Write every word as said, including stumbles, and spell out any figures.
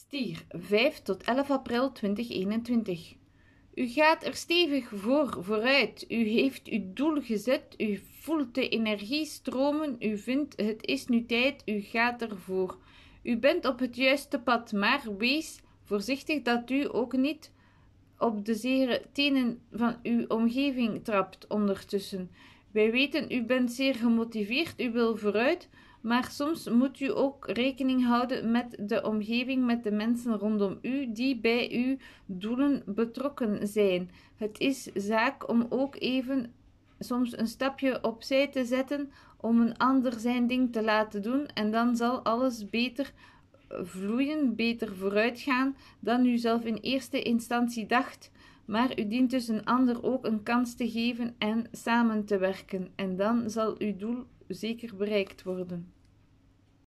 Stier, vijf tot elf april tweeduizend eenentwintig. U gaat er stevig voor vooruit. U heeft uw doel gezet. U voelt de energie stromen. U vindt het is nu tijd. U gaat ervoor. U bent op het juiste pad, maar wees voorzichtig dat u ook niet op de zere tenen van uw omgeving trapt ondertussen. Wij weten, u bent zeer gemotiveerd, u wil vooruit, maar soms moet u ook rekening houden met de omgeving, met de mensen rondom u die bij uw doelen betrokken zijn. Het is zaak om ook even soms een stapje opzij te zetten om een ander zijn ding te laten doen en dan zal alles beter vloeien, beter vooruitgaan dan u zelf in eerste instantie dacht. Maar u dient dus een ander ook een kans te geven en samen te werken. En dan zal uw doel zeker bereikt worden.